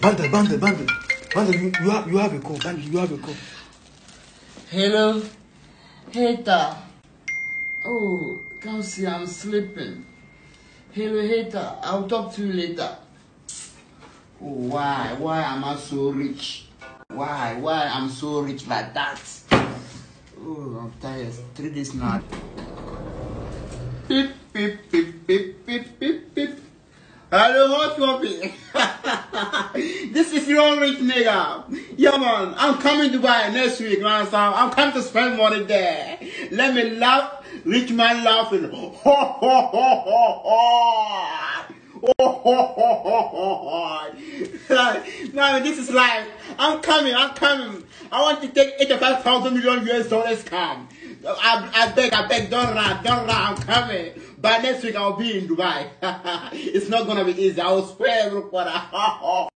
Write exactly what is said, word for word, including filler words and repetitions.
Bundle, bundle, bundle. Bundle, you, you, have, you have a call. Bundle, you have a call. Hello? Hater. Oh, can't see, I'm sleeping. Hello, hater. I'll talk to you later. Oh, why? Why am I so rich? Why? Why I'm so rich like that? Oh, I'm tired. Three days now. Beep, beep, beep, beep, beep, beep, beep. Hello, hot coffee. This is your rich nigga. Yeah, man. I'm coming to Dubai next week, man. So I'm coming to spend money there. Let me laugh. Rich man laughing. Ho, ho, ho, ho, ho. Oh, ho, ho, ho, ho. No, this is life. I'm coming. I'm coming. I want to take eighty-five thousand million U S dollars. Come. I, I beg, I beg, don't run, don't run. I'm coming. By next week, I'll be in Dubai. It's not gonna be easy. I will spare everybody.